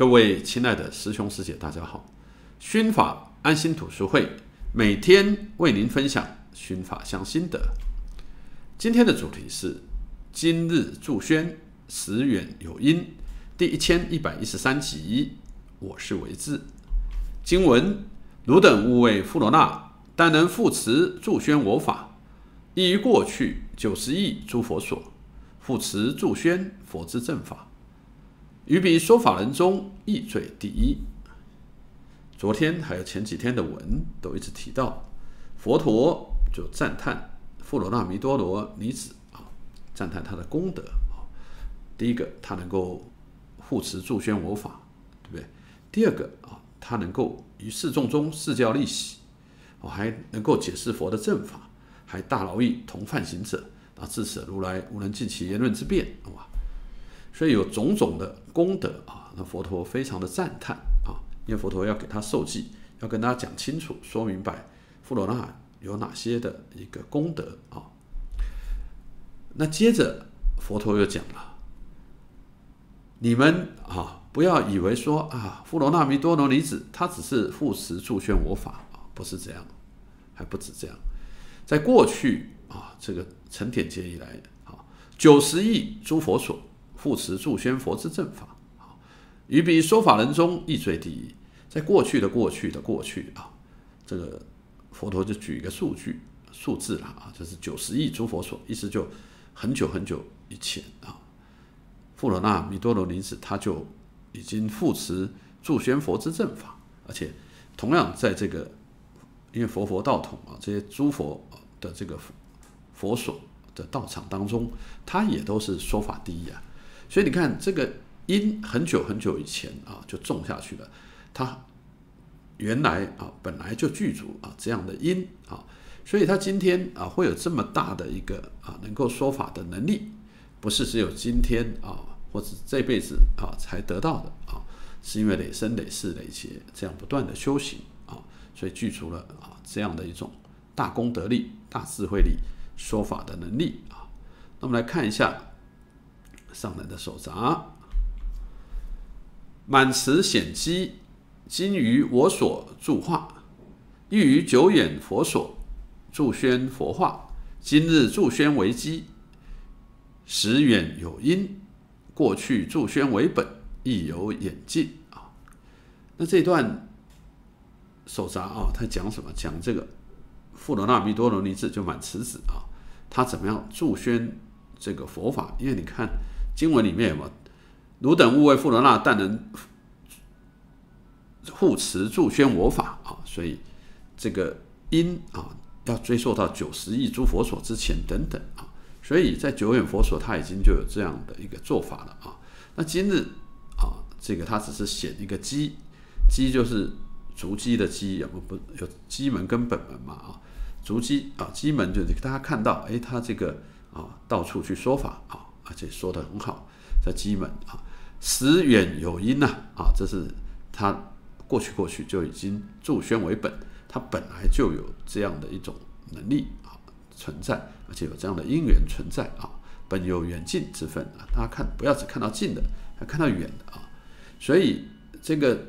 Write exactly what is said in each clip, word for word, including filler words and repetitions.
各位亲爱的师兄师姐，大家好！熏法安心读书会每天为您分享熏法相心得。今天的主题是今日祝宣，时远有因，第一千一百一十三集。我是维志。经文：汝等勿为富罗那，但能复持祝宣我法，亦于过去九十亿诸佛所，复持祝宣佛之正法。于彼说法人中，亦最第一。昨天还有前几天的文都一直提到，佛陀就赞叹富罗那弥多罗尼子啊，赞叹他的功德啊。第一个，他能够护持祝宣我法，对不对？第二个啊，他能够于世众中示教利喜，还能够解释佛的正法，还大饶益同犯行者，啊，至此如来无能尽其言论之辩，哇！所以有种种的功德啊，那佛陀非常的赞叹啊，因为佛陀要给他受记，要跟大家讲清楚、说明白富罗那有哪些的一个功德啊。那接着佛陀又讲了，你们啊不要以为说啊富罗那弥多罗尼子他只是复持祝宣我法啊，不是这样，还不止这样，在过去啊这个成典劫以来啊，九十亿诸佛所。复持祝宣佛之正法，于彼说法人中亦最第一。在过去的过去的过去啊，这个佛陀就举一个数据数字了啊，就是九十亿诸佛所，意思就很久很久以前啊，富罗那弥多罗尼子他就已经复持祝宣佛之正法，而且同样在这个因为佛佛道统啊，这些诸佛的这个佛所的道场当中，他也都是说法第一啊。所以你看，这个因很久很久以前啊就种下去了，它原来啊本来就具足啊这样的因啊，所以它今天啊会有这么大的一个啊能够说法的能力，不是只有今天啊或者这辈子啊才得到的啊，是因为累生累世累劫这样不断的修行啊，所以具足了啊这样的一种大功德力、大智慧力、说法的能力啊。那我们来看一下。上人的手札，满持显机，今于我所著画，亦于久远佛所祝宣佛化。今日祝宣为基，时远有因，过去祝宣为本，亦有演进啊。那这段手札啊，他讲什么？讲这个富罗那弥多罗尼子就满持子啊，他怎么样祝宣这个佛法？因为你看。经文里面有没有汝等勿为富罗那，但能护持祝宣我法啊？所以这个因啊，要追溯到九十亿诸佛所之前等等啊。所以在久远佛所，他已经就有这样的一个做法了啊。那今日啊，这个他只是显一个基，基就是足基的基，有没有不有基门跟本门嘛啊？足基啊，基门就是大家看到，哎，他这个啊到处去说法啊。而且说得很好，在基门啊，时远有因呐 啊, 啊，这是他过去过去就已经祝宣为本，他本来就有这样的一种能力啊存在，而且有这样的因缘存在啊，本有远近之分啊，大家看不要只看到近的，还看到远的啊，所以这个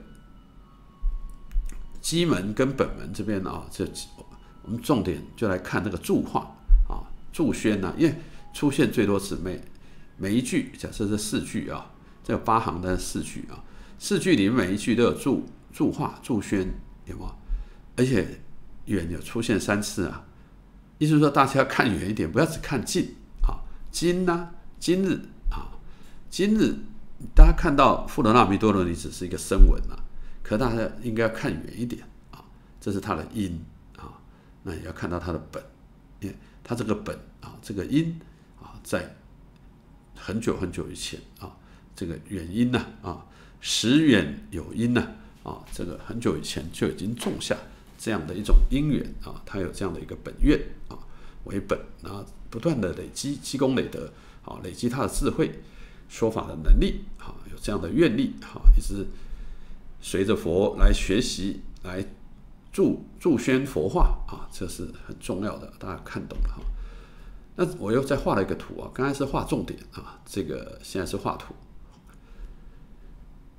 基门跟本门这边啊，这我们重点就来看那个注化啊，祝宣呐、啊，因为出现最多次每。每一句，假设是四句啊，这有八行的四句啊，四句里面每一句都有注注化、祝宣，有没有？而且远有出现三次啊，意思说大家要看远一点，不要只看近啊。今呢、啊，今日啊，今日大家看到富罗那弥多罗尼子是一个声闻啊，可大家应该要看远一点啊，这是它的因啊，那也要看到它的本，因为它这个本啊，这个因啊，在。很久很久以前啊，这个远因呐 啊, 啊，时远有因呐 啊, 啊，这个很久以前就已经种下这样的一种因缘啊，它有这样的一个本愿啊为本啊，不断的累积积功累德啊，累积他的智慧、说法的能力啊，有这样的愿力啊，一直随着佛来学习，来祝祝宣佛化啊，这是很重要的，大家看懂了哈。那我又再画了一个图啊，刚才是画重点啊，这个现在是画图。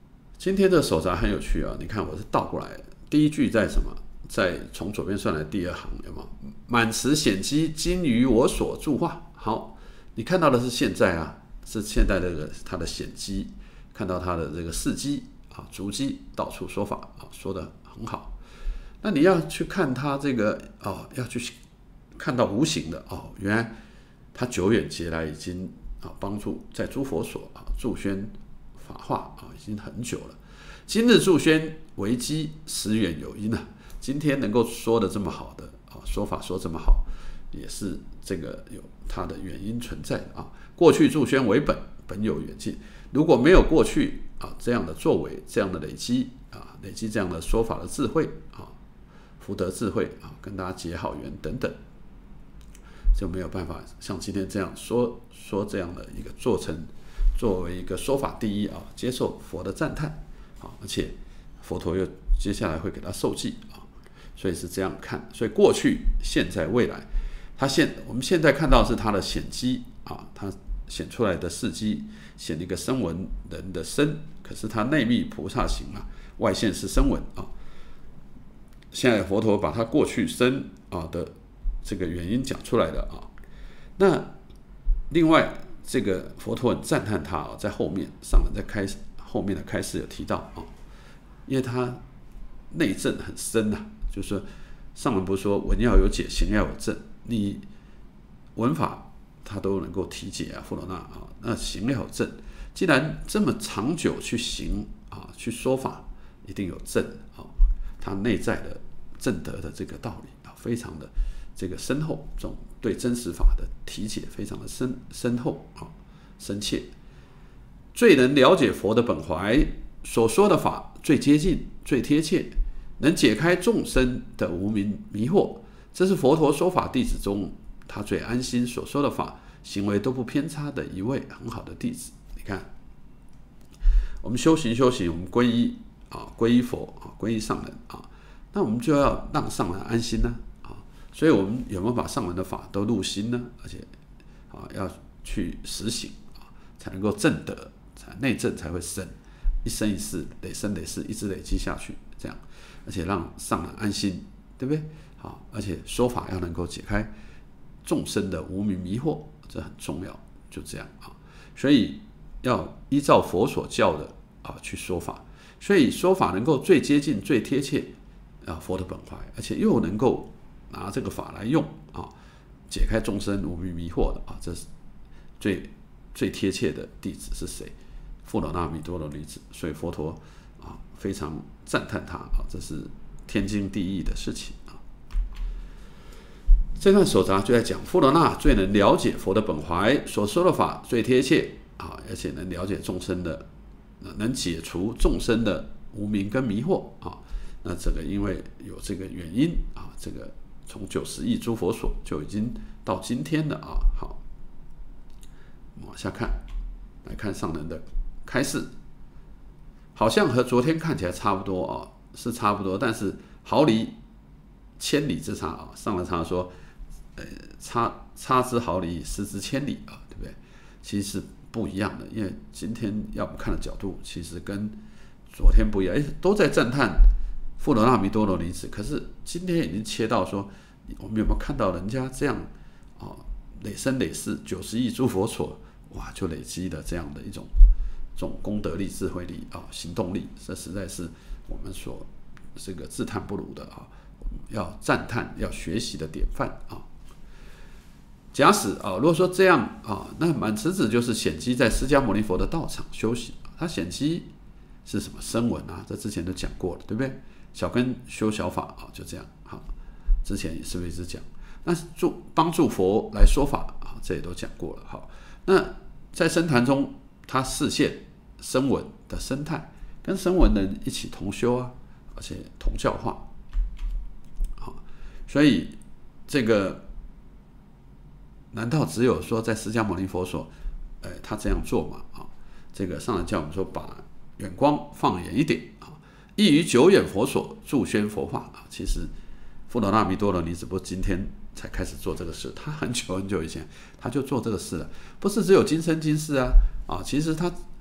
今天的手札很有趣啊，你看我是倒过来的，第一句在什么？在从左边算来第二行，有没有？满池险机，今于我所著画。好，你看到的是现在啊，是现在这个它的险机，看到它的这个事机啊，足迹到处说法啊，说得很好。那你要去看它这个哦，要去看到无形的哦，原来它久远劫来已经啊帮助在诸佛所啊助宣法化啊，已经很久了。今日助宣为机，实远有因啊。今天能够说的这么好的啊，说法说这么好，也是这个有它的原因存在的啊。过去助宣为本，本有远近。如果没有过去啊这样的作为，这样的累积啊，累积这样的说法的智慧啊，福德智慧啊，跟大家结好缘等等，就没有办法像今天这样说说这样的一个做成，作为一个说法第一啊，接受佛的赞叹啊，而且佛陀又接下来会给他受记啊。所以是这样看，所以过去、现在、未来，它现我们现在看到是它的显机啊，它显出来的事机，显一个声闻人的身，可是它内密菩萨行啊，外现是声闻啊。现在佛陀把它过去身啊的这个原因讲出来了啊。那另外这个佛陀很赞叹他啊，在后面上人在开后面的开示有提到啊，因为他内证很深呐、啊。就是说上文不是说文要有解，行要有证，你文法它都能够体解啊，富罗那啊，那行要有证。既然这么长久去行啊，去说法，一定有证啊，它内在的正德的这个道理啊，非常的这个深厚，这种对真实法的体解非常的深深厚啊，深切，最能了解佛的本怀，所说的法最接近、最贴切。能解开众生的无明迷惑，这是佛陀说法弟子中他最安心所说的法，行为都不偏差的一位很好的弟子。你看，我们修行修行，我们皈依啊，皈依佛啊，皈依上人啊，那我们就要让上人安心呢 啊, 啊。所以我们有没有把上人的法都入心呢？而且啊，要去实行啊，才能够正德，才内证才会深，一生一世，累生累世，一直累积下去，这样。而且让上人安心，对不对？好，而且说法要能够解开众生的无明迷惑，这很重要。就这样啊，所以要依照佛所教的啊去说法，所以说法能够最接近、最贴切啊佛的本怀，而且又能够拿这个法来用啊，解开众生无明迷惑的啊，这是最最贴切的弟子是谁？富罗那弥多罗女子。所以佛陀啊非常赞叹他啊，这是天经地义的事情啊。这段手札就在讲富罗那最能了解佛的本怀，所说的法最贴切啊，而且能了解众生的，能解除众生的无明跟迷惑啊。那这个因为有这个原因啊，这个从九十亿诸佛所就已经到今天了啊。好，往下看，来看上人的开示。好像和昨天看起来差不多啊，是差不多，但是毫厘千里之差啊。上人常说，呃，差差之毫厘，失之千里啊，对不对？其实是不一样的，因为今天要不看的角度，其实跟昨天不一样。哎，都在赞叹富罗那弥多罗尼子，可是今天已经切到说，我们有没有看到人家这样啊，累生累世九十亿诸佛所，哇，就累积了这样的一种。这种功德力、智慧力啊、行动力，这实在是我们所这个自叹不如的啊，我们要赞叹、要学习的典范啊。假使啊，如果说这样啊，那满池子就是显基在释迦牟尼佛的道场修行，他显基是什么？声闻啊，这之前都讲过了，对不对？小根修小法啊，就这样。好，之前也是不是一直讲？那助帮助佛来说法啊，这也都讲过了。好，那在僧坛中。他示现声闻的生态，跟声闻人一起同修啊，而且同教化，好，所以这个难道只有说在释迦牟尼佛所，呃，他这样做嘛？啊，这个上人叫我们说，把远光放远一点啊，亦于久远佛所助宣佛法啊。其实富罗那弥多罗尼只不过今天才开始做这个事，他很久很久以前他就做这个事了，不是只有今生今世啊。啊，其实他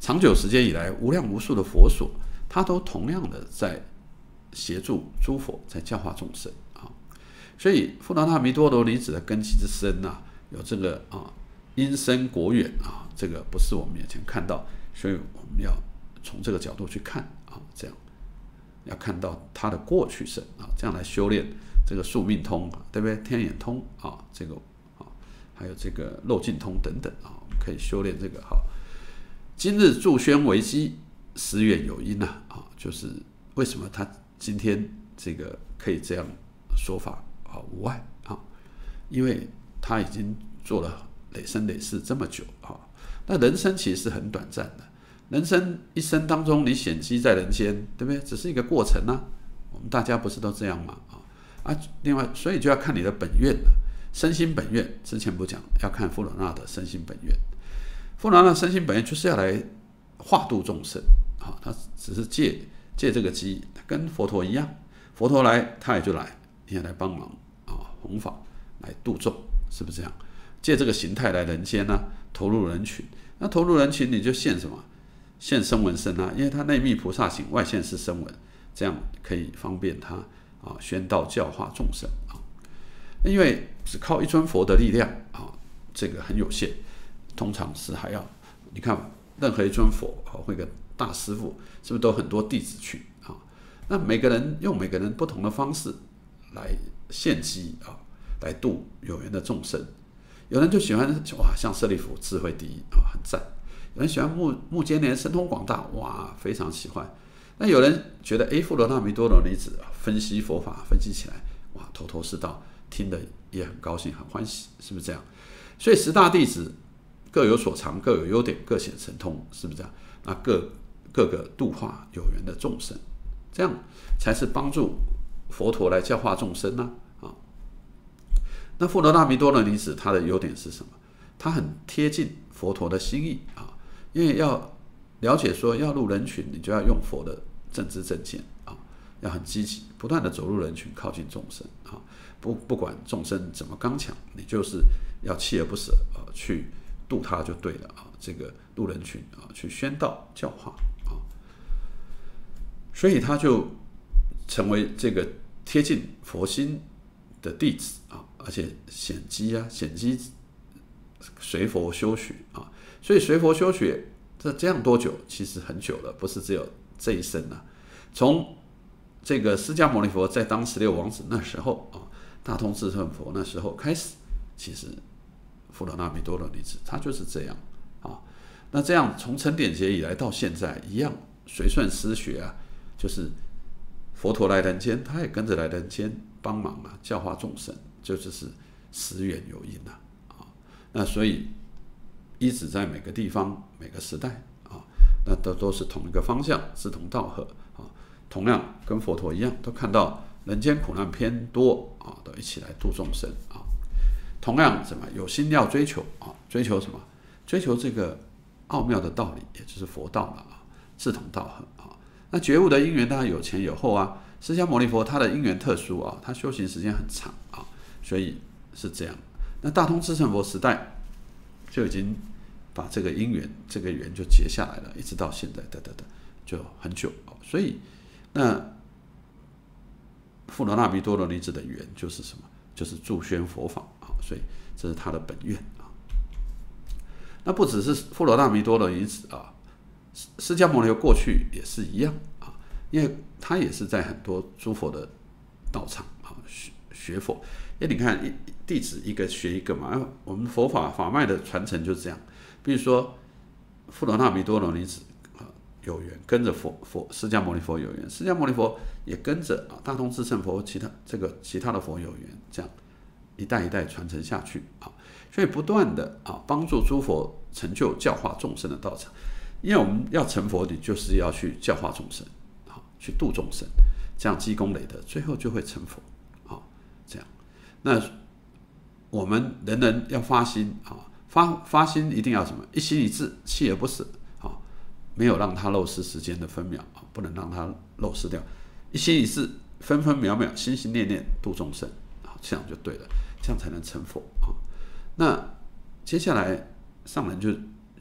长久时间以来，无量无数的佛所，它都同样的在协助诸佛在教化众生啊。所以富罗那弥多罗尼子的根基之深啊，有这个啊因深果远啊，这个不是我们眼前看到，所以我们要从这个角度去看啊，这样要看到它的过去生啊，这样来修炼这个宿命通，对不对？天眼通啊，这个啊，还有这个漏尽通等等啊，我们可以修炼这个哈。今日助宣为基，实远有因呐啊，就是为什么他今天这个可以这样说法啊，无碍啊，因为他已经做了累生累世这么久啊，那人生其实是很短暂的，人生一生当中你显基在人间，对不对？只是一个过程啊，我们大家不是都这样吗？啊啊，另外，所以就要看你的本愿了，身心本愿。之前不讲要看富罗那的身心本愿。富罗那身心本愿就是要来化度众生啊，他只是借借这个机，跟佛陀一样，佛陀来他也就来，也来帮忙啊，弘法来度众，是不是这样？借这个形态来人间呢、啊，投入人群。那投入人群你就现什么？现声闻身啊，因为他内密菩萨行，外现是声闻，这样可以方便他啊宣道教化众生啊。因为只靠一尊佛的力量啊，这个很有限。通常是还要你看任何一尊佛啊，或一个大师父，是不是都很多弟子去啊？那每个人用每个人不同的方式来献机啊，来度有缘的众生。有人就喜欢哇，像舍利弗智慧第一啊，很赞；有人喜欢目目犍连神通广大，哇，非常喜欢。那有人觉得哎，富罗那弥多罗尼子啊，分析佛法分析起来，哇，头头是道，听得也很高兴很欢喜，是不是这样？所以十大弟子各有所长，各有优点，各显神通，是不是这样？那各各个度化有缘的众生，这样才是帮助佛陀来教化众生呢、啊。啊，那富罗那弥多罗尼子他的优点是什么？他很贴近佛陀的心意啊，因为要了解说要入人群，你就要用佛的正知正见啊，要很积极，不断的走入人群，靠近众生啊。不不管众生怎么刚强，你就是要锲而不舍啊，去度他就对了啊，这个入人群啊，去宣道教化啊，所以他就成为这个贴近佛心的弟子啊，而且显基啊，显基随佛修学啊，所以随佛修学这这样多久？其实很久了，不是只有这一生啊。从这个释迦牟尼佛在当十六王子那时候啊，大通智胜佛那时候开始，其实富罗那弥多罗尼子他就是这样啊。那这样从成典劫以来到现在一样，随顺师学啊，就是佛陀来人间，他也跟着来人间帮忙啊，教化众生，就只是时缘有因啊。啊，那所以一直在每个地方、每个时代啊，那都都是同一个方向，志同道合啊，同样跟佛陀一样，都看到人间苦难偏多啊，都一起来度众生啊。同样什么有心要追求啊，追求什么？追求这个奥妙的道理，也就是佛道了啊，志同道合啊。那觉悟的因缘当然有前有后啊。释迦牟尼佛他的因缘特殊啊，他修行时间很长啊，所以是这样。那大通智胜佛时代就已经把这个因缘这个缘就结下来了，一直到现在，等等等，就很久。所以那富罗那弥多罗尼子的缘就是什么？就是助宣佛法啊，所以这是他的本愿啊。那不只是富罗那弥多罗尼子啊，释迦牟尼佛过去也是一样啊，因为他也是在很多诸佛的道场啊学学佛。因为你看弟子一个学一个嘛，我们佛法法脉的传承就是这样。比如说富罗那弥多罗尼子啊有缘跟着佛佛释迦牟尼佛有缘，释迦牟尼佛也跟着啊大通智胜佛其他这个其他的佛有缘，这样一代一代传承下去啊，所以不断的啊帮助诸佛成就教化众生的道场。因为我们要成佛，你就是要去教化众生啊，去度众生，这样积功累德，最后就会成佛啊。这样，那我们人人要发心啊。发发心一定要什么？一心一志，锲而不舍啊！没有让它漏失时间的分秒啊，不能让它漏失掉。一心一志，分分秒秒，心心念念度众生啊，这样就对了，这样才能成佛啊。那接下来上人就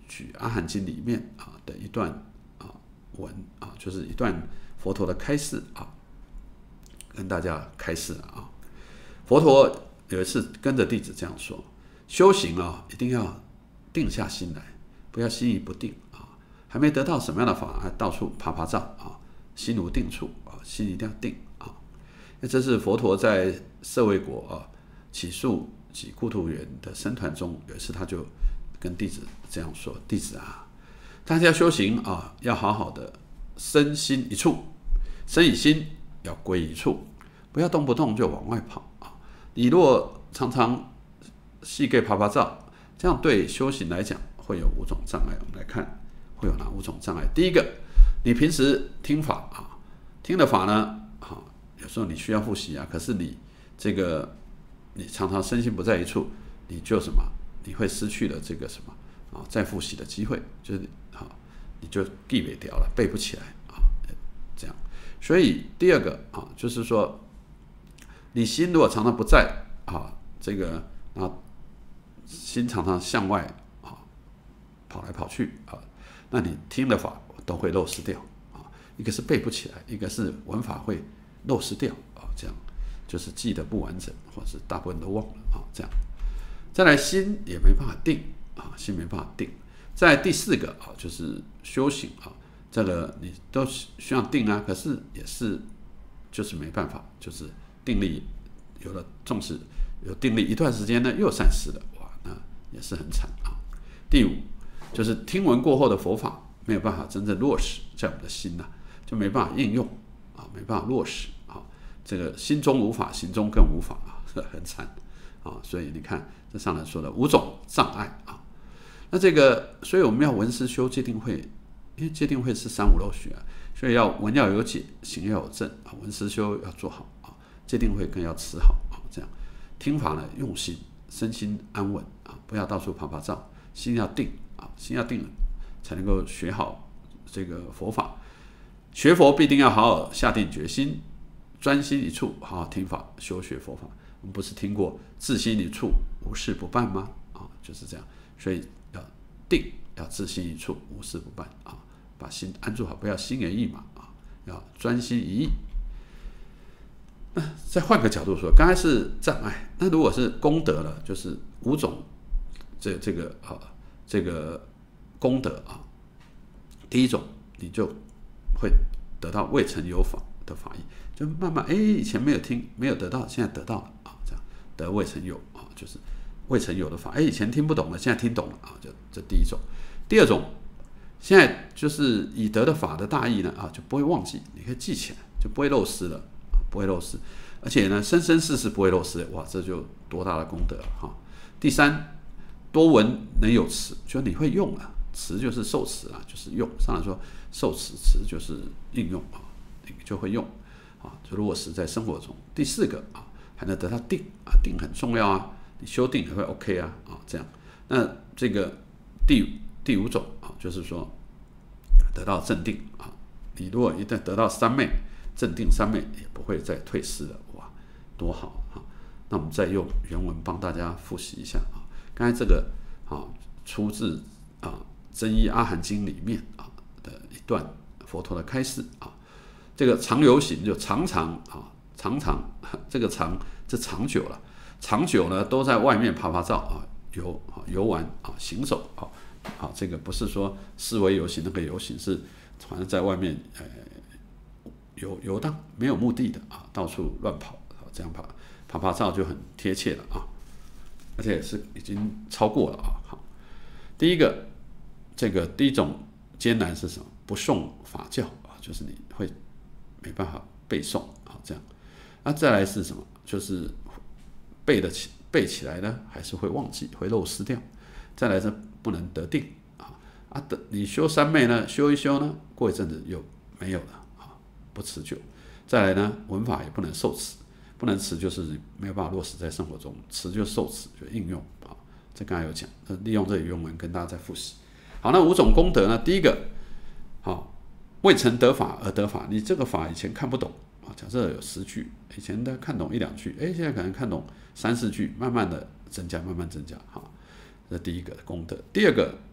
举阿含经里面啊的一段啊文啊，就是一段佛陀的开示啊，跟大家开示了啊。佛陀有一次跟着弟子这样说：修行啊，一定要定下心来，不要心意不定啊，还没得到什么样的法，还到处爬爬照啊，心无定处啊，心一定要定啊。那这是佛陀在舍卫国啊起诉几孤独园的僧团中，有一次他就跟弟子这样说：弟子啊，大家修行啊，要好好的身心一处，身与心要归一处，不要动不动就往外跑啊。你若常常细给爬爬照，这样对修行来讲会有五种障碍。我们来看会有哪五种障碍？第一个，你平时听法啊，听的法呢，啊，有时候你需要复习啊，可是你这个你常常身心不在一处，你就什么？你会失去了这个什么啊？再复习的机会，就是好，你就记不掉了，背不起来啊，这样。所以第二个啊，就是说，你心如果常常不在啊，这个啊，心常常向外啊跑来跑去啊，那你听的法都会漏失掉啊。一个是背不起来，一个是文法会漏失掉啊，这样就是记得不完整，或者是大部分都忘了啊，这样。再来心也没办法定啊，心没办法定。再来第四个啊，就是修行啊，这个你都需要定啊，可是也是就是没办法，就是定力有了重视，有定力一段时间呢又散失了，哇，那也是很惨啊。第五就是听闻过后的佛法没有办法真正落实在我们的心呐、啊，就没办法应用啊，没办法落实啊，这个心中无法，行中更无法啊，很惨啊。所以你看这上来说的五种障碍啊，那这个所以我们要闻思修戒定慧，因为戒定慧是三无漏学啊，所以要闻要有解，行要有证啊，闻思修要做好啊，戒定慧更要持好啊，这样听法呢用心，身心安稳啊，不要到处爬爬照，心要定啊，心要定了才能够学好这个佛法。学佛必定要好好下定决心，专心一处，好好听法，修学佛法。我们不是听过自心一处，无事不办吗？啊，就是这样。所以要定，要自心一处，无事不办啊，把心安住好，不要心猿意马啊，要专心一意。那再换个角度说，刚才是障碍，那如果是功德了，就是五种这这个啊这个功德啊，第一种你就会得到未曾有法的法义，就慢慢哎，以前没有听没有得到，现在得到了啊，这样得未曾有啊，就是未曾有的法，哎，以前听不懂了，现在听懂了啊，就这第一种。第二种，现在就是已得的法的大义呢啊，就不会忘记，你可以记起来，就不会漏失了，不会漏失，而且呢，生生世世不会漏失，哇，这就多大的功德了哈。第三，多闻能有持，就你会用了，持就是受持啊，就是用。上来说受持，持就是应用啊，你就会用啊，就落实在生活中。第四个啊，还能得到定啊，定很重要啊，你修定也会 OK 啊啊，这样。那这个第第五种啊，就是说得到正定啊，你如果一旦得到三昧，正定三昧也不会再退失了，哇，多好啊！那我们再用原文帮大家复习一下啊。刚才这个啊，出自啊《真一阿含经》里面啊的一段佛陀的开示啊。这个常游行就常常啊，常常这个常这长久了，长久呢都在外面爬爬照啊，游啊游玩啊，行走啊啊，这个不是说思维游行，那个游行是反正在外面呃游游荡，没有目的的啊，到处乱跑啊，这样爬爬爬照就很贴切了啊。而且是已经超过了啊！好，第一个，这个第一种艰难是什么？不诵法教啊，就是你会没办法背诵啊，这样。那再来是什么？就是背得起背起来呢，还是会忘记，会漏失掉。再来是不能得定啊啊！等你修三昧呢，修一修呢，过一阵子又没有了啊，不持久。再来呢，文法也不能受持。不能持就是没有办法落实在生活中，持就受持，就应用啊。这刚才有讲，利用这个原文跟大家再复习。好，那五种功德呢？第一个，好，未曾得法而得法，你这个法以前看不懂啊。假设有十句，以前的看懂一两句，哎，现在可能看懂三四句，慢慢的增加，慢慢增加，好，这是第一个功德。第二个，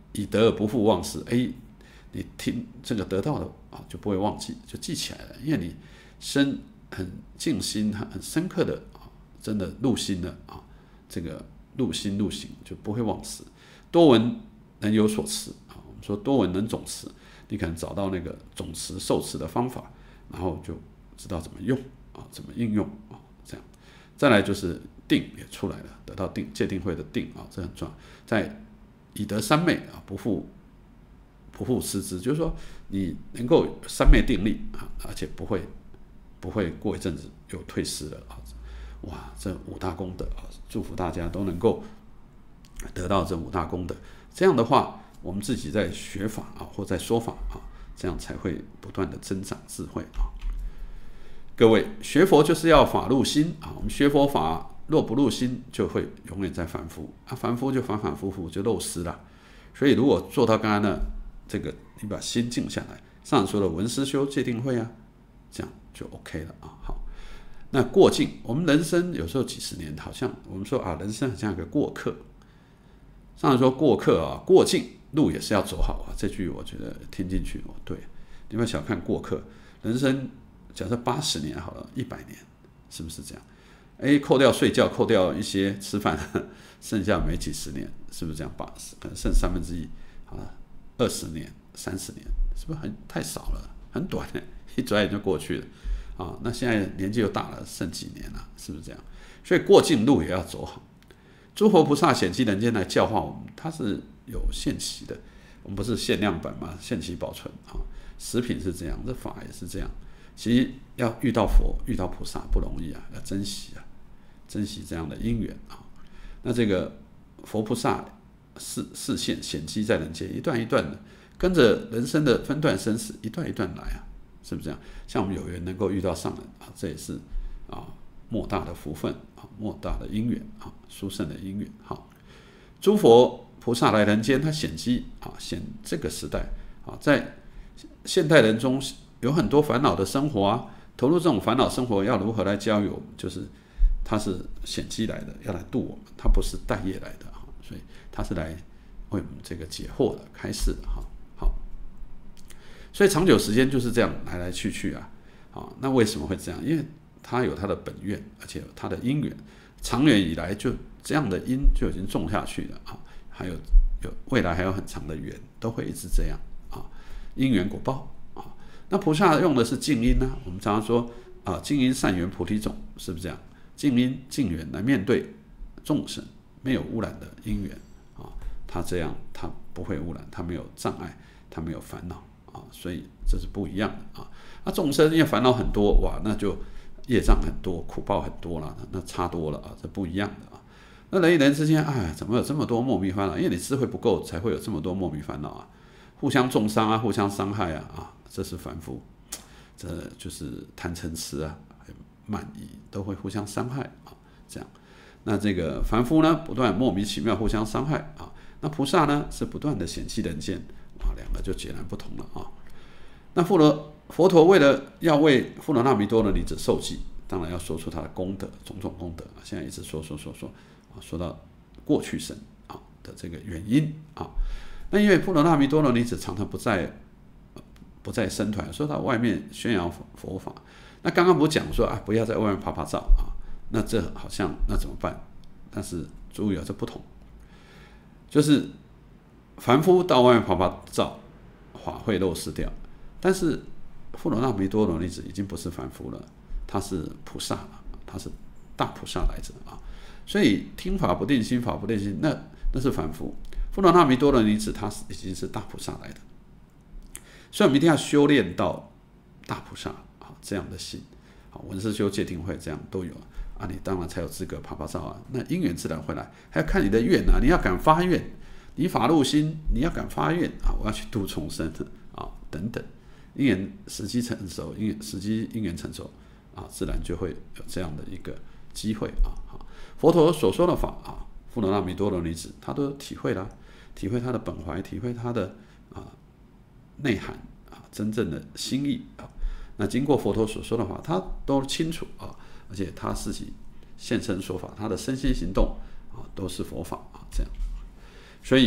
以得而不复忘事，哎，你听这个得到的啊，就不会忘记，就记起来了，因为你深很静心、很深刻的啊，真的入心了啊，这个入心入行就不会忘事。多闻能有所持啊，我们说多闻能总持，你可能找到那个总持受持的方法，然后就知道怎么用啊，怎么应用啊，这样。再来就是定也出来了，得到定，戒定慧的定啊，这很重要。在以得三昧啊，不复不复失之，就是说你能够三昧定力啊，而且不会不会过一阵子又退失了啊。哇，这五大功德啊，祝福大家都能够得到这五大功德。这样的话，我们自己在学法啊，或在说法啊，这样才会不断的增长智慧啊。各位学佛就是要法入心啊，我们学佛法若不入心，就会永远在反复啊，反复就反反复复就漏失了。所以如果做到刚刚呢，这个你把心静下来，上说的闻思修戒定慧啊，这样就 OK 了啊。好，那过境，我们人生有时候几十年，好像我们说啊，人生很像一个过客。上说过客啊，过境路也是要走好啊，这句我觉得听进去哦，对，你不要小看过客，人生。假设八十年好了，一百年，是不是这样？哎，扣掉睡觉，扣掉一些吃饭，剩下没几十年，是不是这样？八十可能剩三分之一啊，二十年、三十年，是不是很太少了？很短，一转眼就过去了啊。那现在年纪又大了，剩几年了？是不是这样？所以过境路也要走好。诸佛菩萨显期人间来教化我们，它是有限期的，我们不是限量版嘛，限期保存啊。食品是这样，这法也是这样。其实要遇到佛、遇到菩萨不容易啊，要珍惜啊，珍惜这样的因缘啊。那这个佛菩萨示示现显机在人间，一段一段的，跟着人生的分段生死，一段一段来啊，是不是这样？像我们有缘能够遇到上人啊，这也是啊莫大的福分啊，莫大的因缘啊，殊胜的因缘。好，诸佛菩萨来人间，他显机啊，显这个时代啊，在现代人中。有很多烦恼的生活啊，投入这种烦恼生活要如何来教育我们？就是他是显机来的，要来度我们，他不是待业来的哈，所以他是来为我们这个解惑的、开示的哈。好，所以长久时间就是这样来来去去啊。好，那为什么会这样？因为他有他的本愿，而且有他的因缘，长远以来就这样的因就已经种下去了啊，还有有未来还有很长的缘，都会一直这样啊，因缘果报。那菩萨用的是静因呢、啊？我们常常说啊，静因善缘菩提种，是不是这样？静因静缘来面对众生，没有污染的因缘啊，他这样他不会污染，他没有障碍，他没有烦恼啊，所以这是不一样的啊。那众生因为烦恼很多，哇，那就业障很多，苦报很多了，那差多了啊，这不一样的啊。那人与人之间，哎，怎么有这么多莫名烦恼？因为你智慧不够，才会有这么多莫名烦恼啊，互相重伤啊，互相伤害啊啊。这是凡夫，这就是贪嗔痴啊，慢疑都会互相伤害啊，这样。那这个凡夫呢，不断莫名其妙互相伤害啊。那菩萨呢，是不断的显期人间啊，两个就截然不同了啊。那佛陀佛陀为了要为富罗那弥多罗尼子受记，当然要说出他的功德，种种功德。现在一直说说说说啊，说到过去生啊的这个原因啊。那因为富罗那弥多罗尼子常常不在。不在僧团，说到外面宣扬佛法。那刚刚不讲说啊，不要在外面拍拍照啊，那这好像那怎么办？但是注意啊，这不同，就是凡夫到外面拍拍照，法会漏失掉。但是富罗那弥多罗尼子已经不是凡夫了，他是菩萨了，他是大菩萨来着啊。所以听法不定心，法不定心，那那是凡夫。富罗那弥多罗尼子，他已经是大菩萨来的。所以我们一定要修炼到大菩萨啊这样的心，好，闻思修戒定慧这样都有啊，你当然才有资格拍拍照啊。那因缘自然会来，还要看你的愿啊，你要敢发愿，你法入心，你要敢发愿啊，我要去度众生啊等等，因缘时机成熟，因缘时机因缘成熟啊，自然就会有这样的一个机会啊。好，佛陀所说的法啊，富罗那弥多罗尼子他都体会了，体会他的本怀，体会他的啊。内涵啊，真正的心意啊，那经过佛陀所说的话，他都清楚啊，而且他自己现身说法，他的身心行动啊，都是佛法啊，这样。所以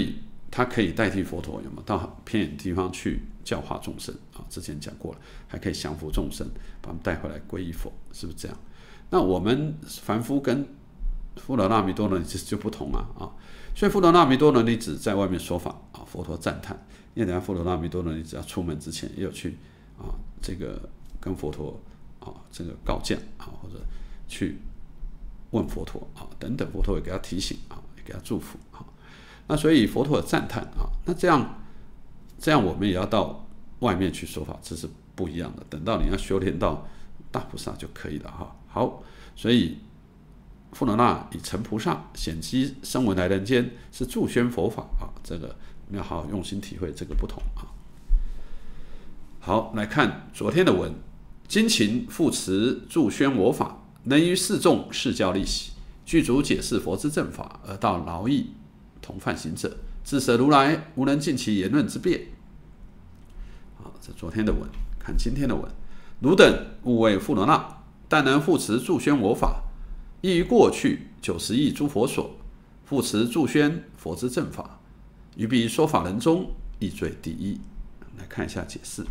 它可以代替佛陀，有没有到偏远地方去教化众生啊？之前讲过了，还可以降服众生，把他们带回来皈依佛，是不是这样？那我们凡夫跟富罗那弥多罗尼子就不同啊啊！所以富罗那弥多罗尼子在外面说法啊，佛陀赞叹，因为等下富罗那弥多罗尼子要出门之前也有去啊，这个跟佛陀啊这个告讲啊，或者去问佛陀啊等等，佛陀也给他提醒啊，也给他祝福啊。那所以佛陀有赞叹啊，那这样这样我们也要到外面去说法，这是不一样的。等到你要修炼到大菩萨就可以了哈。好，所以富罗那以成菩萨显机声闻来人间，是助宣佛法啊。这个我们要好好用心体会这个不同啊。好，来看昨天的文，精勤复持助宣我法，能于示众示教利喜，具足解释佛之正法，而道劳役同犯行者，自舍如来无能尽其言论之辩。好，这昨天的文，看今天的文。汝等勿谓富罗那，但能复持助宣我法，亦于过去九十亿诸佛所，复持助宣佛之正法，于彼说法人中亦最第一。来看一下解释。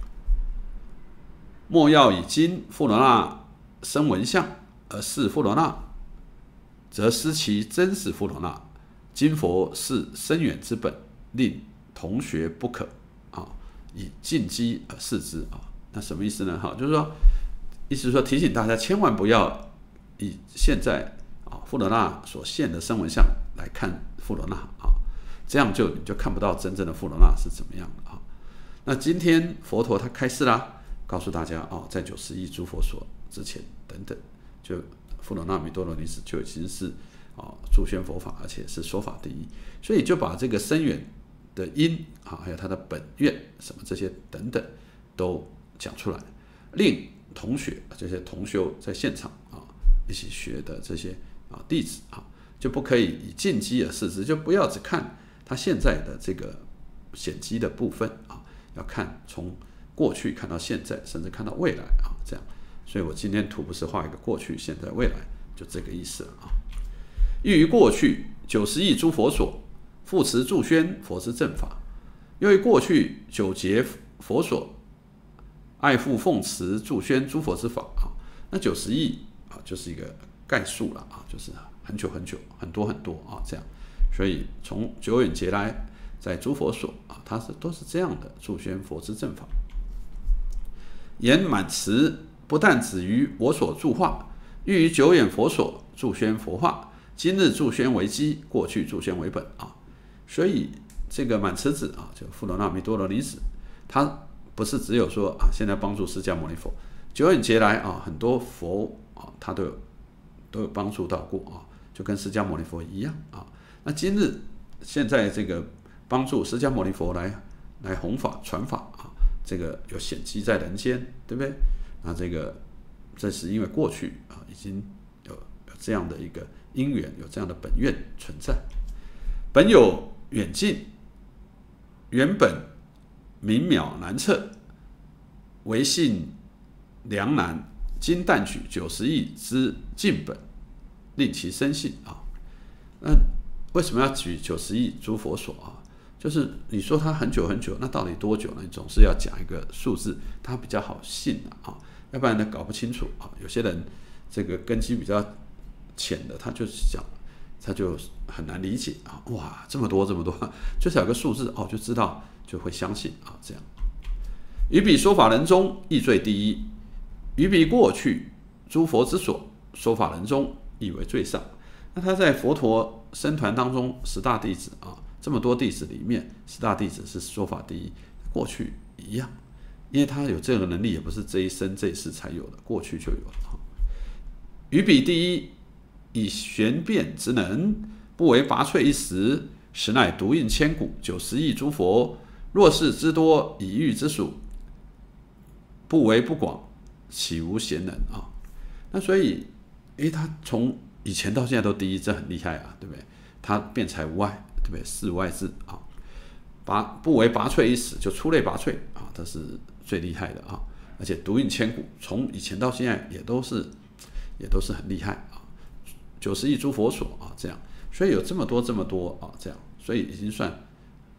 莫要以今富罗那生闻相而视富罗那，则失其真实富罗那。今佛是深远之本，令同学不可啊，以进机而视之啊。那什么意思呢？哈，就是说，意思是说提醒大家千万不要以现在啊富罗那所现的声闻相来看富罗那啊，这样就你就看不到真正的富罗那是怎么样的啊。那今天佛陀他开示啦，告诉大家啊，在九十亿诸佛所之前等等，就富罗那弥多罗尼子就已经是啊助宣佛法，而且是说法第一，所以就把这个深远的因啊，还有它的本愿什么这些等等都讲出来，令同学这些同修在现场啊一起学的这些啊弟子啊，就不可以以进机而视之，就不要只看他现在的这个显机的部分啊，要看从过去看到现在，甚至看到未来啊，这样。所以我今天图不是画一个过去、现在、未来，就这个意思了啊。亦于过去九十亿诸佛所，复持助宣佛之正法；又于过去九劫佛所，爱护奉持助宣诸佛之法啊。那九十亿啊，就是一个概述了啊，就是很久很久、很多很多啊，这样。所以从久远劫来，在诸佛所啊，它是都是这样的助宣佛之正法。言满持不但止于我所著化，欲于久远佛所助宣佛化。今日助宣为基，过去助宣为本啊。所以这个满持子啊，就富罗那弥多罗尼子，他不是只有说啊，现在帮助释迦牟尼佛，久远劫来啊，很多佛啊，他都有都有帮助到过啊，就跟释迦牟尼佛一样啊。那今日现在这个帮助释迦牟尼佛来来弘法传法啊，这个有显机在人间，对不对？那这个这是因为过去啊，已经有有这样的一个因缘，有这样的本愿存在。本有远近，原本明渺难测，唯信良难。今但取九十亿之尽本，令其生信啊。那为什么要举九十亿诸佛所啊？就是你说它很久很久，那到底多久呢？你总是要讲一个数字，它比较好信啊，要不然呢搞不清楚啊。有些人这个根基比较浅的，他就讲，他就很难理解啊。哇，这么多这么多，就是有个数字哦，就知道就会相信啊。这样，于彼说法人中亦最第一，于彼过去诸佛之所说法人中亦为最上。那他在佛陀僧团当中十大弟子啊，这么多弟子里面，十大弟子是说法第一，过去一样，因为他有这个能力，也不是这一生这一世才有的，过去就有了。于彼第一，以玄变之能，不为拔萃一时，实乃独印千古。九十亿诸佛，若是之多，以喻之数，不为不广，岂无贤能啊？那所以，诶，他从以前到现在都第一，这很厉害啊，对不对？他辩才无碍，对不对？事无碍智啊，拔不为拔萃一时，就出类拔萃啊，这是最厉害的啊！而且独印千古，从以前到现在也都是。也都是很厉害啊，九十亿诸佛所啊，这样，所以有这么多这么多啊，这样，所以已经算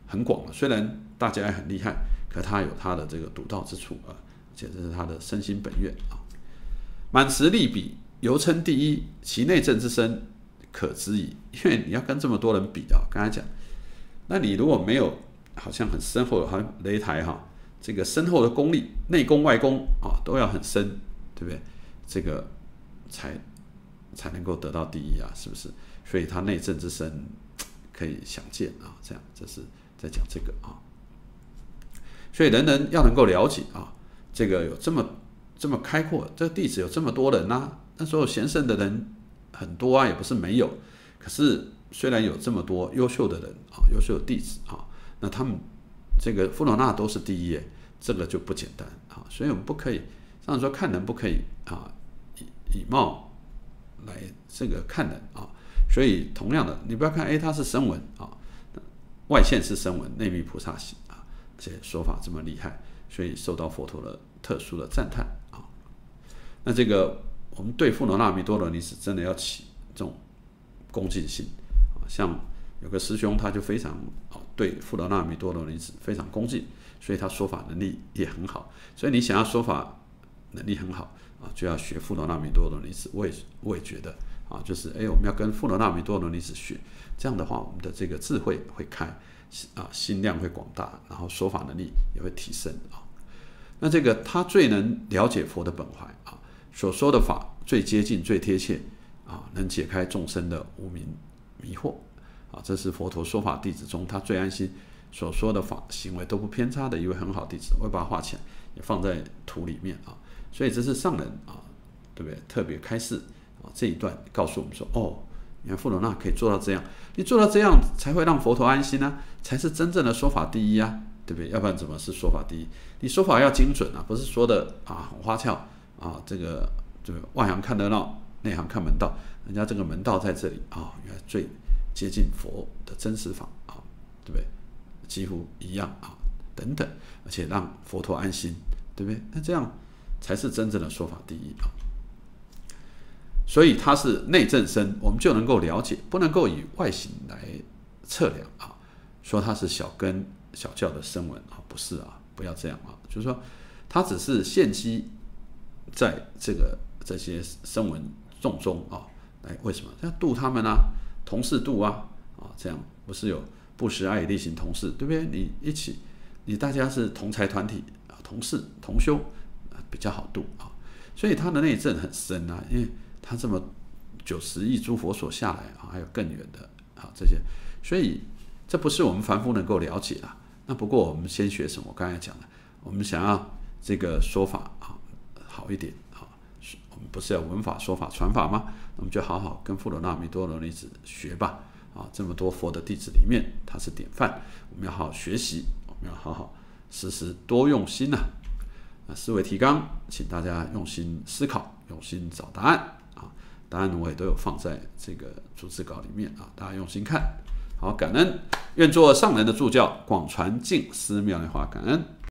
很广了。虽然大家也很厉害，可他有他的这个独到之处啊，而且这是他的身心本愿啊。满词立笔，犹称第一，其内政之深，可知矣。因为你要跟这么多人比啊，刚才讲，那你如果没有好像很深厚的，好像擂台哈，这个深厚的功力，内功外功啊都要很深，对不对？这个才才能够得到第一啊，是不是？所以他内政之深可以想见啊，这样这是在讲这个啊。所以人人要能够了解啊，这个有这么这么开阔，这个弟子有这么多人啊，那所有贤圣的人很多啊，也不是没有。可是虽然有这么多优秀的人啊，优秀的弟子啊，那他们这个富罗那都是第一耶，这个就不简单啊。所以我们不可以，上说看人不可以啊，以以貌来这个看人啊。所以同样的，你不要看，哎，他是声闻啊，外现是声闻，内密菩萨行啊，这说法这么厉害，所以受到佛陀的特殊的赞叹啊。那这个我们对富罗那弥多罗尼子真的要起这种恭敬心啊。像有个师兄他就非常啊对富罗那弥多罗尼子非常恭敬，所以他说法能力也很好。所以你想要说法能力很好啊，就要学富罗那弥多罗尼子。我也我也觉得。啊，就是哎，我们要跟富罗那弥多罗尼子学，这样的话，我们的这个智慧会开啊，心量会广大，然后说法能力也会提升啊。那这个他最能了解佛的本怀啊，所说的法最接近、最贴切啊，能解开众生的无明迷惑啊。这是佛陀说法弟子中他最安心，所说的法行为都不偏差的一位很好弟子。我会把它画起来，也放在图里面啊。所以这是上人啊，对不对？特别开示。这一段告诉我们说，哦，你看富罗那可以做到这样，你做到这样才会让佛陀安心啊，才是真正的说法第一啊，对不对？要不然怎么是说法第一？你说法要精准啊，不是说的啊很花俏啊，这个对外行看热闹，内行看门道，人家这个门道在这里啊，原来最接近佛的真实法啊，对不对？几乎一样啊，等等，而且让佛陀安心，对不对？那这样才是真正的说法第一啊。所以它是内证深，我们就能够了解，不能够以外形来测量啊。说它是小根小教的声闻啊，不是啊，不要这样啊。就是说，它只是现机在这个这些声闻众中啊，来为什么要度他们啊？同事度啊啊，这样不是有布施爱力行同事，对不对？你一起，你大家是同财团体啊，同事同修啊，比较好度啊。所以它的内证很深啊，因为他这么九十亿诸佛所下来啊，还有更远的啊这些，所以这不是我们凡夫能够了解的。那不过我们先学什么？我刚才讲了，我们想要这个说法啊好一点啊，我们不是要闻法说法传法吗？那我们就好好跟富罗那弥多罗尼子学吧啊！这么多佛的弟子里面，他是典范，我们要好好学习，我们要好好时时多用心呐、啊。思维提纲，请大家用心思考，用心找答案。答案我也都有放在这个逐字稿里面啊，大家用心看。好，感恩，愿做上人的助教，广传净思妙莲华，感恩。